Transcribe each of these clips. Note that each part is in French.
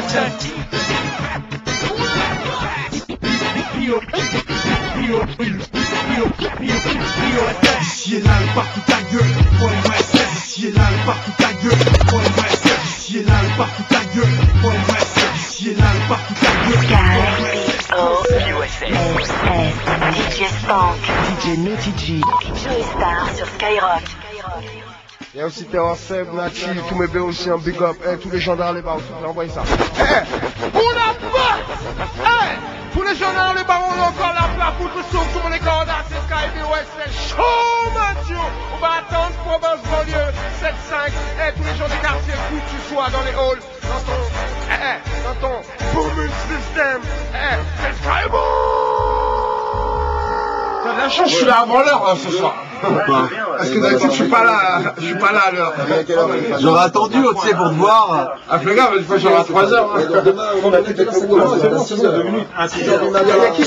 Ici et là, le partout ta gueule, pour MSF. Ici et là, le partout ta gueule, pour MSF. Ici et là, le partout ta gueule, pour MSF. Ici et là, le partout ta gueule, pour MSF. DJ Spank, DJ Naughty G, Joey Star sur Skyrock. Il y a aussi Terror Seb, Nachi, tous mes B aussi en big up, tous les gens dans les bars, envoyez ça. Pour la part, tous les gens dans les bars, on a encore la place pour tout le son, tout le monde est corda, c'est Sky BOS, c'est chaud, Mathieu. On va attendre Province banlieue, 7-5, tous les gens des quartiers, où tu sois dans les halls, dans ton booming system, c'est Sky BOS. T'as de la chance, je suis là avant l'heure ce soir. Parce que d'habitude je suis pas là à l'heure. J'aurais attendu tu sais pour te voir. Ah fais gaffe, une fois j'aurai à 3h. On a fait c'est bon, c'est 2 minutes. Ah c'est ça, on a qui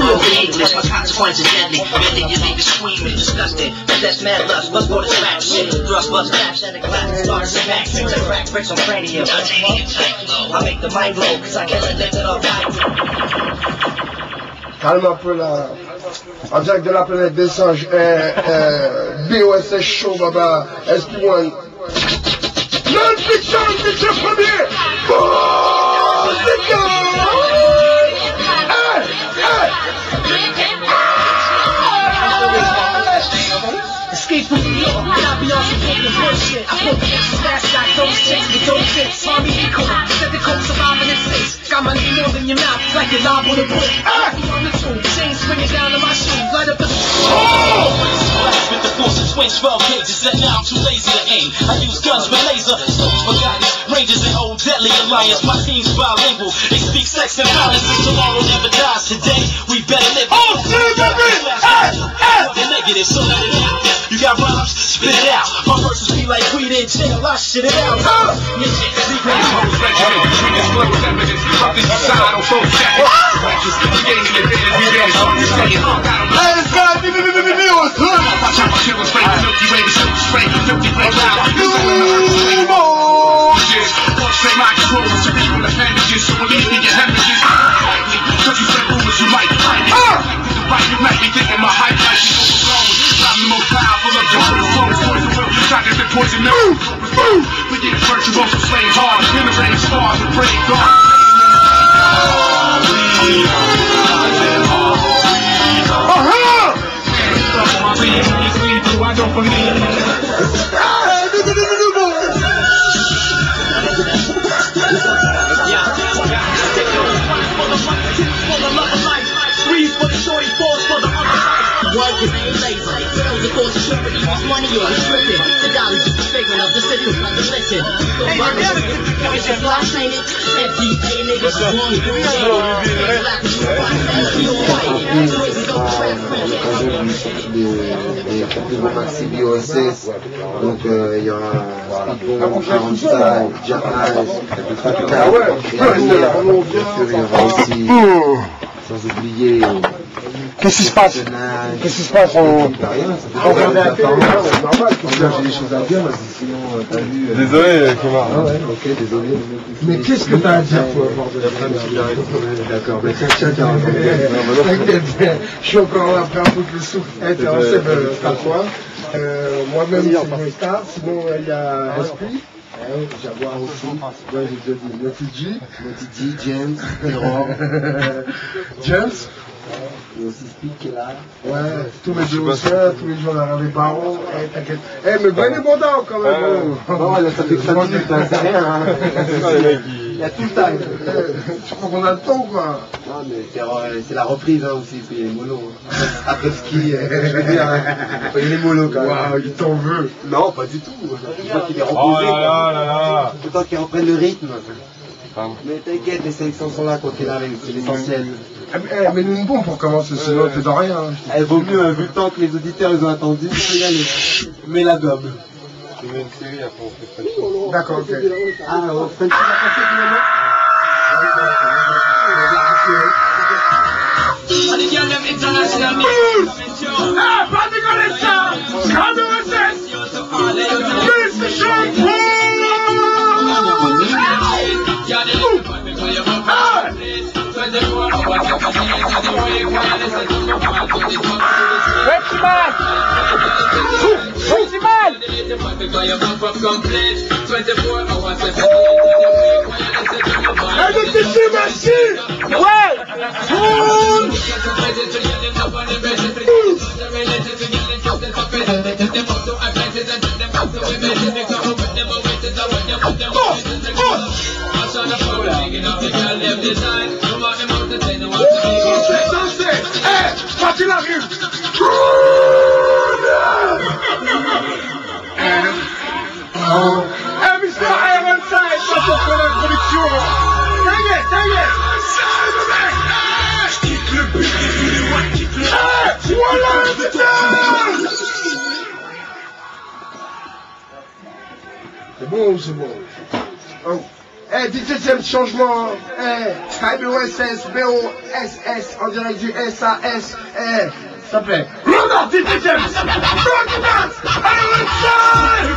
calme un peu là. En direct de la planète des singes, BOSS Show, Baba, SP1. Non-fiction, fiction premier! Musica! Escape from New York, I be on some fucking bullshit. I put the extra fast like those chicks with those chicks. Army equal, set the code surviving in 6. Got my name more than your mouth, like you're live on a brick. On the tube, chain swinging down to my shoes, light up the with the force of twin 12 gauges, and now I'm too lazy to aim. I use guns with laser, stones for guidance, rangers and old deadly alliance. My team's bilingual, they speak sex and violence. Tomorrow never dies, today we better live. Oh, shit, negative, so let it out. You got rhymes, spit it out. My verses be like weed in jail, I shit it out. Your shit, leave it out. We get virtual to flame hard, generating stars and brave guards. I don't believe. Working ain't lazy, those are cause of surety. This money you're restricted. The dollar's just a figment of the system, like the listen. Don't worry, it's your flash, ain't it? FDA niggas is one through black is des maxi BOSS, donc il y aura Speedball, Jamal, il y aura aussi, sans oublier. Qu'est-ce qui se passe? Qu'est-ce qui se passe? On regarde la télé, c'est normal. J'ai des choses à dire, sinon t'as vu. Désolé, Thomas. Ah ouais, ok, désolé. Mais qu'est-ce que t'as à dire, toi, bordel? D'accord, mais tiens, t'inquiète, je suis encore après un peu de souffle. T'es en sève, t'as quoi? Moi-même, c'est mon star, sinon il y a Esprit. Jaguar aussi, ouais, j'ai déjà dit Naughty G, James, Terror, James. Il y a aussi Speed qui est là. Ouais, tous mes dévotions, tous les gens derrière les barreaux. T'inquiète. Mais venez bon temps quand même. Non, ça fait que 5 minutes, c'est rien. Il y a tout le temps. Tu crois qu'on a le temps ou quoi? Non, mais c'est la reprise aussi, parce qu'il y a les molos. Après ski, je veux dire, il y a les molos quand même. Waouh, il t'en veut. Non, pas du tout. Je vois qu'il est reposé. Tout le temps qu'il reprenne le rythme. Mais t'inquiète, les sélections sont là quand il arrive, c'est l'essentiel. Mais nous une bombe pour commencer, sinon t'es dans rien. Elle vaut mieux, vu le temps que les auditeurs ils ont attendu, faut y aller. Mais la gomme. Tu mets une série après on fait French. D'accord, ok. Ah, on fait une série finalement. Ah, pas décoller ça! Grande recette! C'est bon ou c'est bon? Oh. 17e changement, KBOSS, BOSS, en direct du SAS, ça fait. Le 17e!